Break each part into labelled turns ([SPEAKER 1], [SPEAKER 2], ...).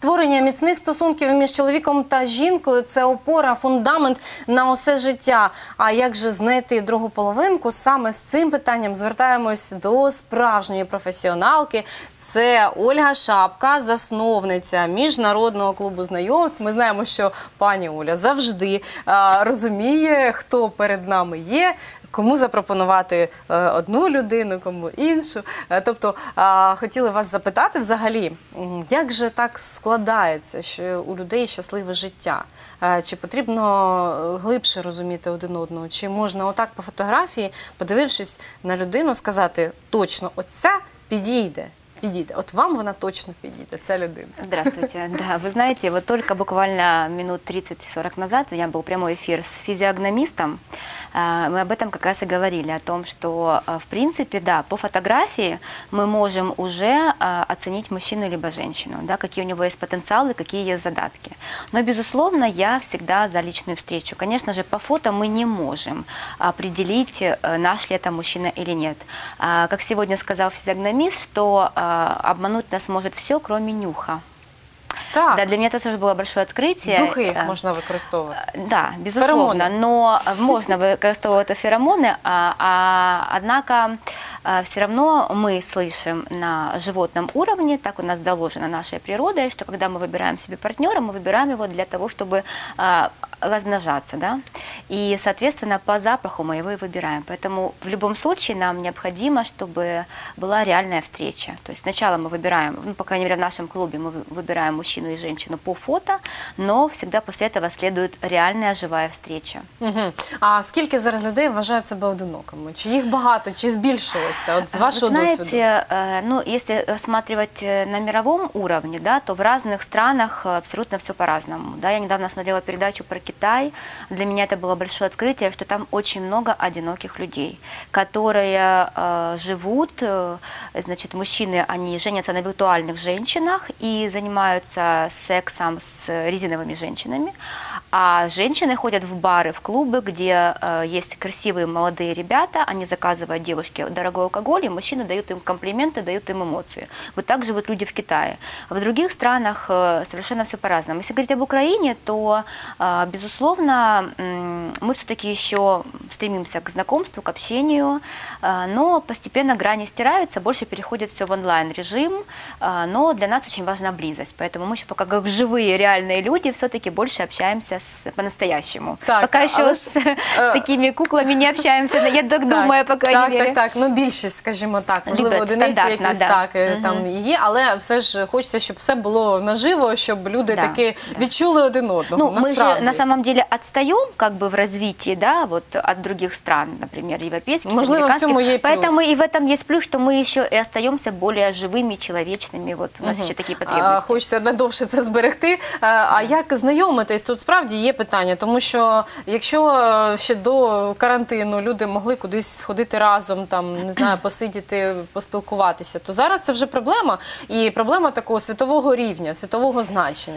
[SPEAKER 1] створення міцних стосунків між чоловіком та жінкою – це опора, фундамент на усе життя. А як же знайти другу половинку? Саме з цим питанням звертаємось до справжньої професіоналки. Це Ольга Шапка, засновниця Міжнародного клубу знайомств. Ми знаємо, що пані Оля завжди розуміє, хто перед нами є, кому запропонувати одну людину, кому іншу. Тобто, хотіли вас запитати взагалі, як же так складається, що у людей щасливе життя? Чи потрібно глибше розуміти один одного? Чи можна отак по фотографії, подивившись на людину, сказати, точно, оця підійде? Вот вам она точно підійде, ця людина.
[SPEAKER 2] Здравствуйте. Да, вы знаете, вот только буквально минут 30-40 назад у меня был прямой эфир с физиогномистом. Мы об этом как раз и говорили, о том, что, в принципе, да, по фотографии мы можем уже оценить мужчину либо женщину, да, какие у него есть потенциалы, какие есть задатки. Но, безусловно, я всегда за личную встречу. Конечно же, по фото мы не можем определить, наш ли это мужчина или нет. Как сегодня сказал физиогномист, что обмануть нас может все, кроме нюха.
[SPEAKER 1] Так.
[SPEAKER 2] Да, для меня это тоже было большое открытие.
[SPEAKER 1] Духи можна використовувати.
[SPEAKER 2] Да, безусловно, но можно використовувати феромоны, однако все равно мы слышим на животном уровне, так у нас заложено нашей природой, что когда мы выбираем себе партнера, мы выбираем его для того, чтобы размножаться, да, и, соответственно, по запаху мы его и выбираем. Поэтому в любом случае нам необходимо, чтобы была реальная встреча. То есть сначала мы выбираем, ну, по крайней мере, в нашем клубе мы выбираем мужчину и женщину по фото, но всегда после этого следует реальная живая встреча.
[SPEAKER 1] Угу. А скільки зараз людей вважають себе одинокими? Чи їх багато, чи збільшилося? От з вашого досвіду.
[SPEAKER 2] Знаете, ну, если рассматривать на мировом уровне, да, то в разных странах абсолютно все по-разному. Да. Я недавно смотрела передачу про Китай. Для меня это было большое открытие, что там очень много одиноких людей, которые живут, значит, мужчины, они женятся на виртуальных женщинах и занимаются сексом с резиновыми женщинами, а женщины ходят в бары, в клубы, где есть красивые молодые ребята, они заказывают девушке дорогой алкоголь, и мужчины дают им комплименты, дают им эмоции. Вот так живут люди в Китае. В других странах совершенно все по-разному. Если говорить об Украине, то, безусловно, мы все-таки еще стремимся к знакомству, к общению, но постепенно грани стираются, больше переходит все в онлайн-режим, но для нас очень важна близость, поэтому мы еще пока как живые, реальные люди все-таки больше общаемся по-настоящему. Пока еще с такими куклами не общаемся, я так думаю, по крайней мере.
[SPEAKER 1] Так, ну більшість, скажімо так, можливо, одиниці якісь так, там є, але все ж хочеться, щоб все було наживо, щоб люди таки відчули один одного,
[SPEAKER 2] насправді. Мы же на самом деле отстаем как бы в развитии, да, вот от других стран, например, европейских, американских. Поэтому и в этом есть плюс, что мы еще и остаемся более живыми, человечными. Вот у нас ще такі потребності.
[SPEAKER 1] Хочеться надовше це зберегти. А як знайомитись? Тут справді є питання, тому що якщо ще до карантину люди могли кудись сходити разом, там, не знаю, посидіти, поспілкуватися, то зараз це вже проблема. І проблема такого світового рівня, світового значення.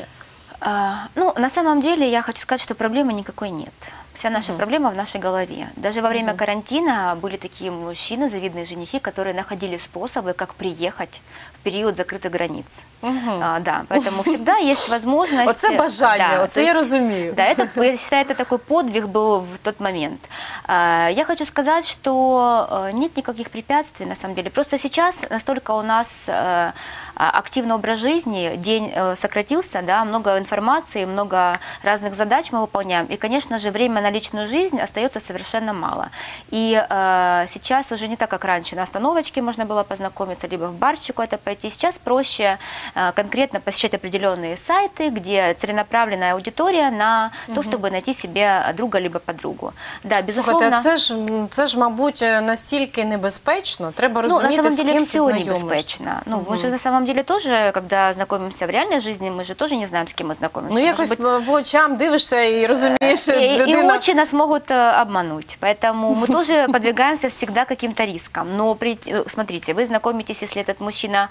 [SPEAKER 2] Ну, на самом деле, я хочу сказать, что проблемы никакой нет. Вся наша проблема в нашей голове. Даже во время карантина были такие мужчины, завидные женихи, которые находили способы, как приехать в период закрытых границ. Да, поэтому всегда есть возможность...
[SPEAKER 1] Оце бажання, оце я розумію.
[SPEAKER 2] Да, я считаю, это такой подвиг был в тот момент. Я хочу сказать, что нет никаких препятствий, на самом деле. Просто сейчас настолько у нас активный образ жизни, день сократился, да, много информации, много разных задач мы выполняем. И, конечно же, время на личную жизнь остается совершенно мало. И сейчас уже не так, как раньше. На остановочке можно было познакомиться, либо в барчик куда-то пойти. Сейчас проще конкретно посещать определенные сайты, где целенаправленная аудитория на то, чтобы найти себе друга либо подругу. Да, безусловно.
[SPEAKER 1] Слухайте, це ж, мабуть, настільки небезпечно. Треба розуміти, з ким ти знайомишся.
[SPEAKER 2] Ну, мы же на самом деле тоже, когда знакомимся в реальной жизни, мы же тоже не знаем, с кем мы знакомимся.
[SPEAKER 1] Ну, якось по очам дивишся і розумієш, людина...
[SPEAKER 2] И очи нас могут обмануть. Поэтому мы тоже подвергаемся всегда каким-то рискам. Но, смотрите, вы знакомитесь, если этот мужчина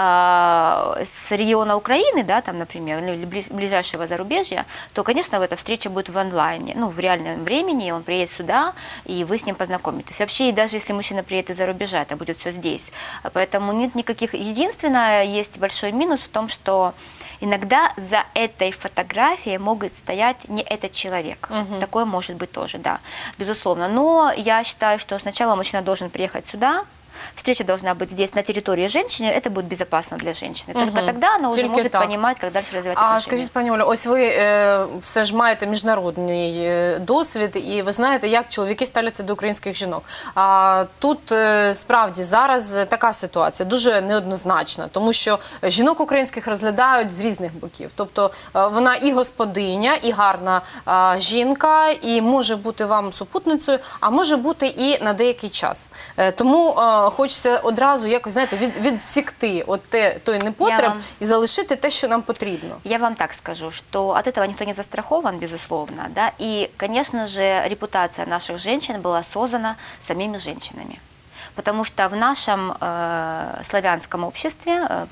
[SPEAKER 2] с региона Украины, да, там, например, или ближайшего зарубежья, то, конечно, эта встреча будет в онлайне, ну, в реальном времени, он приедет сюда, и вы с ним познакомитесь. Вообще, даже если мужчина приедет из-за рубежа, это будет все здесь. Поэтому нет никаких... Единственное, есть большой минус в том, что Иногда за этой фотографией могут стоять не этот человек. Такое может быть тоже, да, безусловно. Но я считаю, что сначала мужчина должен приехать сюда, встреча должна быть здесь, на территории женщины, это будет безопасно для женщины. Только тогда она уже
[SPEAKER 1] Тільки
[SPEAKER 2] может
[SPEAKER 1] так.
[SPEAKER 2] понимать, как дальше развивать
[SPEAKER 1] А
[SPEAKER 2] отношения.
[SPEAKER 1] скажіть, пані Олю, ось ви все ж маєте міжнародний досвід, і ви знаєте, як чоловіки ставляться до українських жінок. А тут справді зараз така ситуація дуже неоднозначна, тому що жінок українських розглядають з різних боків. Тобто вона і господиня, і гарна жінка, і може бути вам супутницею, а може бути і на деякий час. Тому хочеться одразу якось, знаєте, відсікти той непотреб і залишити те, що нам потрібно.
[SPEAKER 2] Я вам так скажу, что от этого никто не застрахован, безусловно, да, и, конечно же, репутация наших женщин была создана самими женщинами. Потому что в нашем славянском обществе,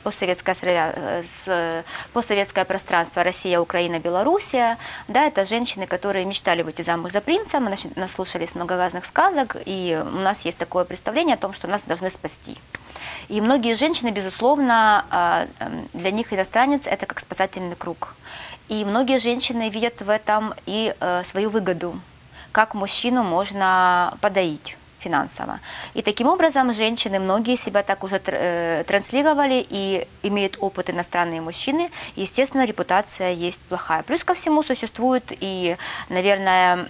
[SPEAKER 2] постсоветское пространство Россия, Украина, Белоруссия, да, это женщины, которые мечтали выйти замуж за принца, мы наслушались много разных сказок, и у нас есть такое представление о том, что нас должны спасти. И многие женщины, безусловно, для них иностранец – это как спасательный круг. И многие женщины видят в этом и свою выгоду, как мужчину можно подоить финансово. И таким образом женщины, многие себя так уже транслировали и имеют опыт иностранные мужчины. И, естественно, репутация есть плохая. Плюс ко всему существует и, наверное,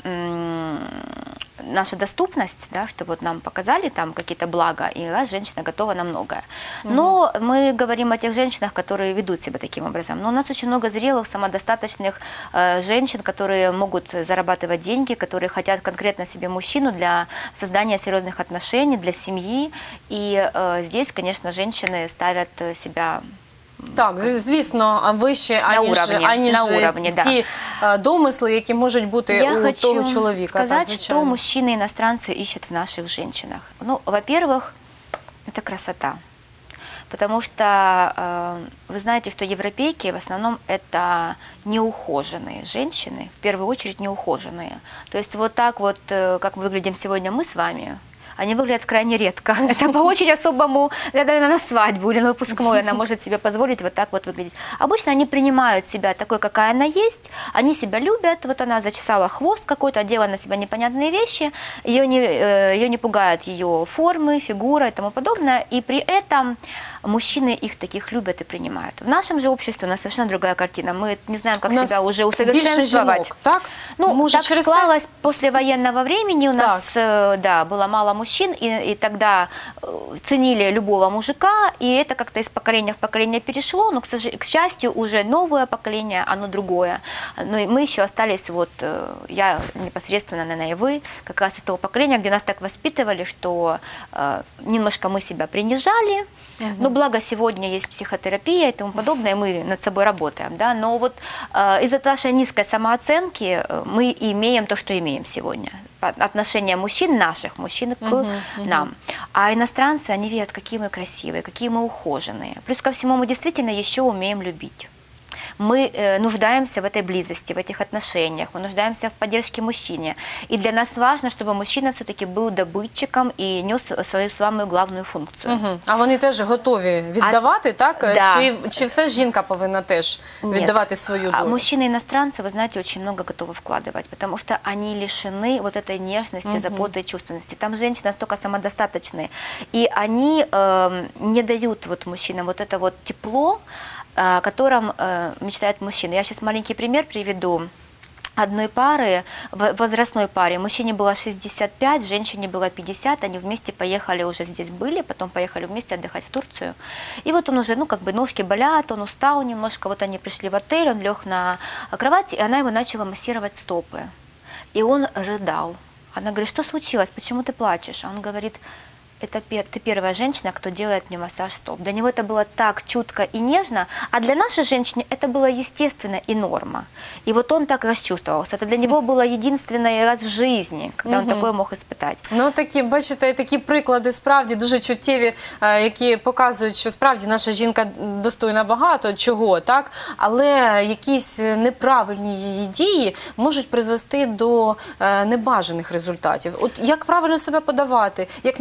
[SPEAKER 2] наша доступность, да, что вот нам показали там какие-то блага, и раз женщина готова на многое. Но мы говорим о тех женщинах, которые ведут себя таким образом. Но у нас очень много зрелых, самодостаточных женщин, которые могут зарабатывать деньги, которые хотят конкретно себе мужчину для создания серьезных отношений, для семьи. И здесь, конечно, женщины ставят себя...
[SPEAKER 1] Так, звісно, вище, аніж ті домисли, які можуть бути у того чоловіка.
[SPEAKER 2] Я хочу сказать, что мужчины-иностранцы ищут в наших женщинах. Ну, во-первых, это красота. Потому что вы знаете, что европейки в основном это неухоженные женщины, в первую очередь неухоженные. То есть вот так вот, как мы выглядим сегодня мы с вами, они выглядят крайне редко. Это по очень особому, это на свадьбу или на выпускной она может себе позволить вот так вот выглядеть. Обычно они принимают себя такой, какая она есть, они себя любят, вот она зачесала хвост какой-то, одела на себя непонятные вещи, ее не пугают ее формы, фигура и тому подобное, и при этом мужчины их таких любят и принимают. В нашем же обществе у нас совершенно другая картина. Мы не знаем, как себя уже усовершенствовать.
[SPEAKER 1] Так?
[SPEAKER 2] Ну, так склалось после военного времени. У нас да, было мало мужчин, и тогда ценили любого мужика, и это как-то из поколения в поколение перешло, но, к счастью, уже новое поколение, оно другое. Но мы еще остались, вот, я непосредственно, наверное, и вы, как раз из того поколения, где нас так воспитывали, что немножко мы себя принижали, но благо сегодня есть психотерапия и тому подобное, и мы над собой работаем, да, но вот из-за нашей низкой самооценки мы имеем то, что имеем сегодня. Отношения мужчин, наших мужчин к нам. А иностранцы, они видят, какие мы красивые, какие мы ухоженные. Плюс ко всему мы действительно еще умеем любить. Мы нуждаемся в этой близости, в этих отношениях, мы нуждаемся в поддержке мужчине. И для нас важно, чтобы мужчина все-таки был добытчиком и нес свою самую главную функцию.
[SPEAKER 1] А вони теж готові віддавати, так?
[SPEAKER 2] Да.
[SPEAKER 1] Чи все жінка повинна теж віддавати свою долю?
[SPEAKER 2] А мужчины-иностранцы, вы знаете, очень много готовы вкладывать, потому что они лишены вот этой нежности, заботы и чувственности. Там женщины настолько самодостаточные, и они не дают вот мужчинам вот это вот тепло, о котором мечтает мужчина. Я сейчас маленький пример приведу. Одной пары, возрастной паре, мужчине было 65, женщине было 50, они вместе поехали, уже здесь были, потом поехали вместе отдыхать в Турцию. И вот он уже, ну, как бы ножки болят, он устал немножко, вот они пришли в отель, он лег на кровать, и она ему начала массировать стопы. И он рыдал. Она говорит, что случилось, почему ты плачешь? А он говорит, это ты первая женщина, кто делает мне массаж стоп. Для него это было так чутко и нежно, а для нашей женщины это было естественно и норма. И вот он так расчувствовался. Это для него было единственный раз в жизни, когда он такое мог испытать.
[SPEAKER 1] Ну, такі, бачите, такі приклади справді дуже чуттєві, які показують, що справді наша жінка достойна багато чого, так? Але якісь неправильні її дії можуть призвести до небажаних результатів. От як правильно себе подавати, як навчитися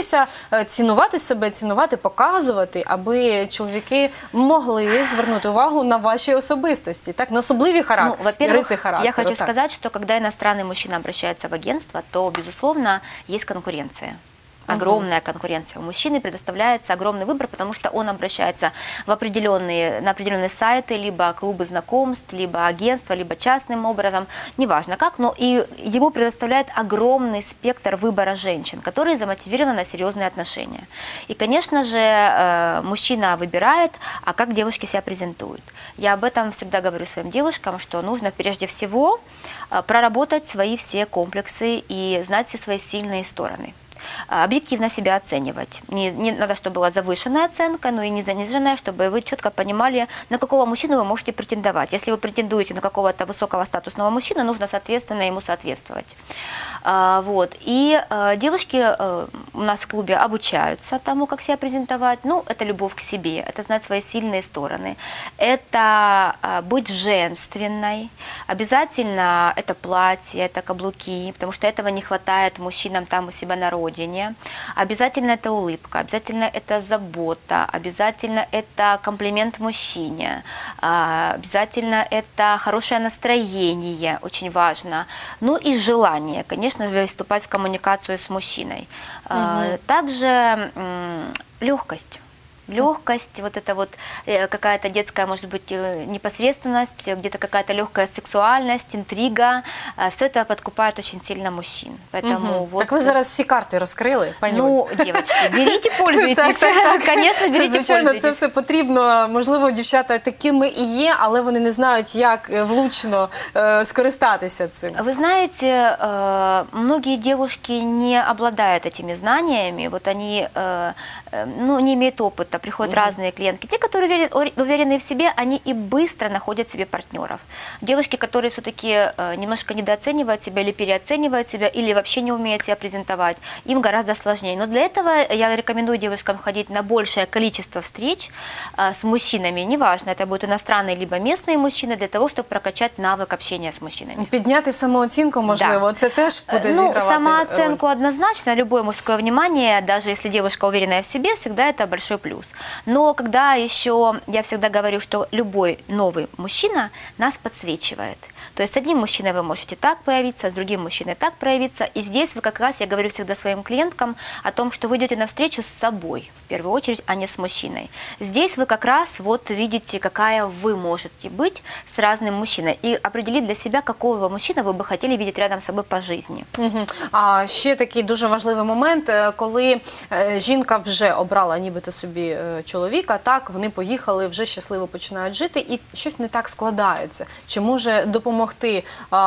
[SPEAKER 1] навчитися цінувати себе, цінувати, показувати, аби чоловіки могли звернути увагу на ваші особистості, так, на особливі риси характеру.
[SPEAKER 2] Я хочу сказать, что когда иностранный мужчина обращается в агентство, то, безусловно, есть конкуренция. Огромная конкуренция. У мужчины предоставляется огромный выбор, потому что он обращается на определенные сайты, либо клубы знакомств, либо агентства, либо частным образом, неважно как, но и ему предоставляет огромный спектр выбора женщин, которые замотивированы на серьезные отношения. И, конечно же, мужчина выбирает, а как девушки себя презентуют. Я об этом всегда говорю своим девушкам, что нужно прежде всего проработать свои все комплексы и знать все свои сильные стороны. Объективно себя оценивать. Не надо, чтобы была завышенная оценка, но и не заниженная, чтобы вы четко понимали, на какого мужчину вы можете претендовать. Если вы претендуете на какого-то высокого статусного мужчину, нужно, соответственно, ему соответствовать. Вот. И девушки у нас в клубе обучаются тому, как себя презентовать. Ну, это любовь к себе, это знать свои сильные стороны, это быть женственной, обязательно это платье, это каблуки, потому что этого не хватает мужчинам там у себя на родине. Обязательно это улыбка, обязательно это забота, обязательно это комплимент мужчине, обязательно это хорошее настроение, очень важно. Ну и желание, конечно же, вступать в коммуникацию с мужчиной. Также легкость. Легкость, вот это вот какая-то детская, может быть, непосредственность, где-то какая-то легкая сексуальность, интрига. Все это подкупает очень сильно мужчин. Поэтому вот,
[SPEAKER 1] так ви зараз всі карти розкрили, пані Оль?
[SPEAKER 2] Ну, девочки, берите, пользуйтесь. Конечно, берите,
[SPEAKER 1] звичайно,
[SPEAKER 2] пользуйтесь.
[SPEAKER 1] це все потрібно. Можливо, дівчата такими і є, але вони не знають, як влучно скористатися цим.
[SPEAKER 2] Вы знаете, многие девушки не обладают этими знаниями, вот они не имеют опыта, приходят разные клиентки. Те, которые уверены в себе, они и быстро находят себе партнеров. Девушки, которые все-таки немножко недооценивают себя или переоценивают себя, или вообще не умеют себя презентовать, им гораздо сложнее. Но для этого я рекомендую девушкам ходить на большее количество встреч с мужчинами. Неважно, это будут иностранные либо местные мужчины, для того, чтобы прокачать навык общения с мужчинами.
[SPEAKER 1] Підняти самооцінку, можливо, це теж буде зігравати роль.
[SPEAKER 2] Самооценку однозначно, любое мужское внимание, даже если девушка уверенная в себе, всегда это большой плюс. Но когда еще, я всегда говорю, что любой новый мужчина нас подсвечивает. То есть с одним мужчиной вы можете так появиться, с другим мужчиной так проявиться. И здесь вы как раз, я говорю всегда своим клиенткам о том, что вы идете навстречу с собой, в первую очередь, а не с мужчиной. Здесь вы как раз вот видите, какая вы можете быть с разным мужчиной. И определить для себя, какого мужчину вы бы хотели видеть рядом с собой по жизни.
[SPEAKER 1] А ще такий дуже важливий момент, коли жінка вже обрала нібито собі чоловіка, так, вони поїхали, вже щасливо починають жити і щось не так складається. Чи може допомогти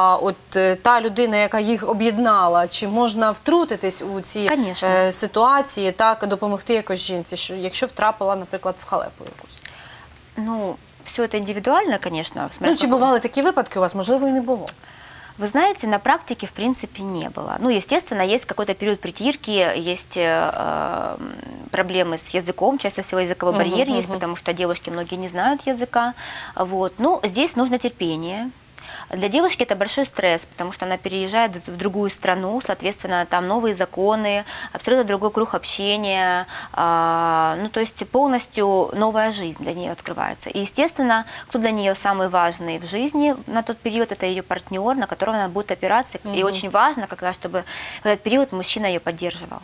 [SPEAKER 1] та людина, яка їх об'єднала, чи можна втрутитись у ці ситуації, так, допомогти якось жінці, якщо втрапила, наприклад, в халепу якусь?
[SPEAKER 2] Ну, все это индивидуально, конечно.
[SPEAKER 1] Ну, чи бували такі випадки у вас? Можливо, і не було.
[SPEAKER 2] Вы знаете, на практике, в принципе, не было. Ну, естественно, есть какой-то период притирки, есть проблемы с языком, чаще всего языковой барьер есть, потому что девушки многие не знают языка. Вот. Ну, здесь нужно терпение. Для девушки это большой стресс, потому что она переезжает в другую страну, соответственно, там новые законы, абсолютно другой круг общения, ну, то есть полностью новая жизнь для нее открывается. И, естественно, кто для нее самый важный в жизни на тот период, это ее партнер, на которого она будет опираться. И очень важно, как раз, чтобы в этот период мужчина ее поддерживал.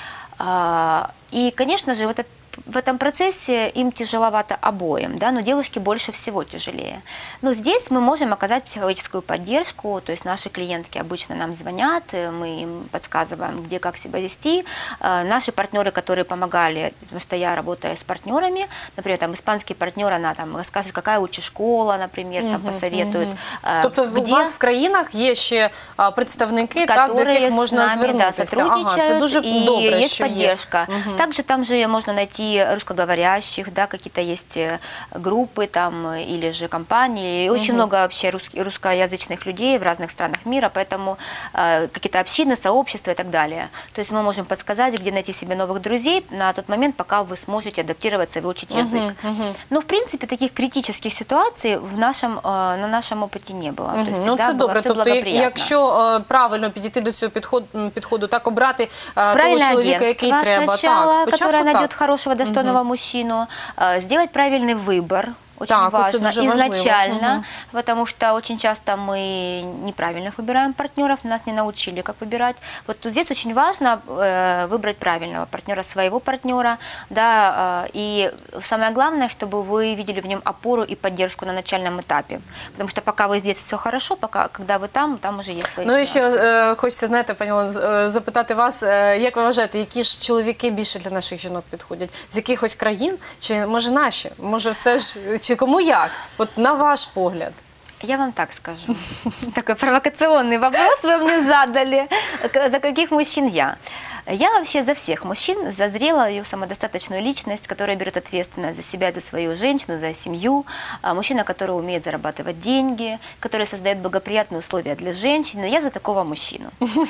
[SPEAKER 2] И, конечно же, в этом процессе им тяжеловато обоим, да, но девушке больше всего тяжелее. Но здесь мы можем оказать психологическую поддержку, то есть наши клиентки обычно нам звонят, мы им подсказываем, где, как себя вести. Наши партнеры, которые помогали, потому что я работаю с партнерами, например, там испанский партнер, она там расскажет, какая лучше школа, например, там посоветует.
[SPEAKER 1] Тобто у вас в країнах є ще представники, так, до яких можна звернутися?
[SPEAKER 2] Сотрудничают,
[SPEAKER 1] це дуже добре,
[SPEAKER 2] есть
[SPEAKER 1] що
[SPEAKER 2] поддержка.
[SPEAKER 1] Є.
[SPEAKER 2] Также там же можно найти сети русскоговорящих, да, какие-то есть группы там или же компании. И очень много вообще русскоязычных людей в разных странах мира, поэтому какие-то общины, сообщества и так далее. То есть мы можем подсказать, где найти себе новых друзей на тот момент, пока вы сможете адаптироваться и выучить язык. Но, в принципе, таких критических ситуаций на нашому опиті не було.
[SPEAKER 1] Ну, це добре. Тобто, якщо правильно підійти до цього підходу, так обрати того чоловіка, який треба.
[SPEAKER 2] Сначала, которая найдет хорошего, достойного мужчину, сделать правильный выбор. Очень важно изначально, потому что очень часто мы неправильно выбираем партнеров, нас не научили, как выбирать. Вот здесь очень важно выбрать правильного партнера, своего партнера, да, и самое главное, чтобы вы видели в нем опору и поддержку на начальном этапе, потому что пока вы здесь все хорошо, пока когда ви там уже є свої.
[SPEAKER 1] Ну і ще хочеться, знаєте, пані Олено, запитати вас, як ви вважаєте, які ж чоловіки більше для наших жінок підходять? З якихось країн? Чи може наші? Може все ж, чи кому як? От на ваш погляд.
[SPEAKER 2] Я вам так скажу. Такой провокационный вопрос вы мне задали. За каких мужчин я? Я вообще за всех мужчин, за зрелую, самодостаточную личность, которая берет ответственность за себя, за свою женщину, за семью. Мужчина, который умеет зарабатывать деньги, который создает благоприятные условия для женщины. Я за такого мужчину,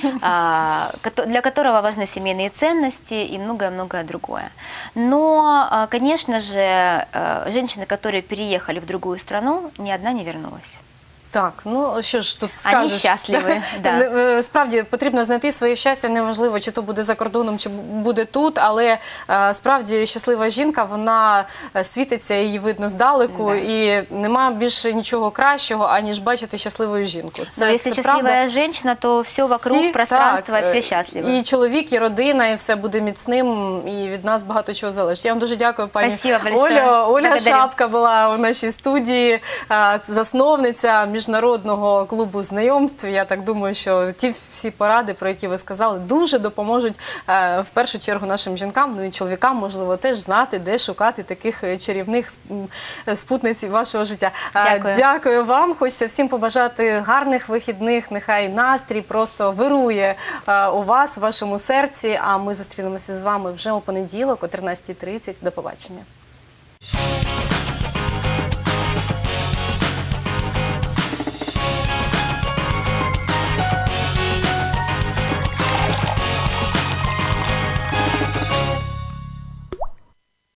[SPEAKER 2] для которого важны семейные ценности и многое-многое другое. Но, конечно же, женщины, которые переехали в другую страну, ни одна не вернулась.
[SPEAKER 1] Так, ну що ж тут скажеш?
[SPEAKER 2] Вони щасливі, да.
[SPEAKER 1] Справді, потрібно знайти своє щастя, неважливо, чи то буде за кордоном, чи буде тут, але справді щаслива жінка, вона світиться, її видно здалеку, і нема більше нічого кращого, аніж бачити щасливу жінку.
[SPEAKER 2] Це, якщо щаслива жінка, то все вокруг, пространство, всі щасливі.
[SPEAKER 1] І чоловік, і родина, і все буде міцним, і від нас багато чого залежить. Я вам дуже дякую, пані Оля. Ольга Шапка була у нашій студії, засновниця Міжнародного клубу знайомств. Я так думаю, що ті всі поради, про які ви сказали, дуже допоможуть в першу чергу нашим жінкам, ну і чоловікам, можливо, теж знати, де шукати таких чарівних спутниць вашого життя.
[SPEAKER 2] Дякую.
[SPEAKER 1] Дякую вам. Хочеться всім побажати гарних вихідних, нехай настрій просто вирує у вас, у вашому серці, а ми зустрінемося з вами вже у понеділок о 13:30. До побачення.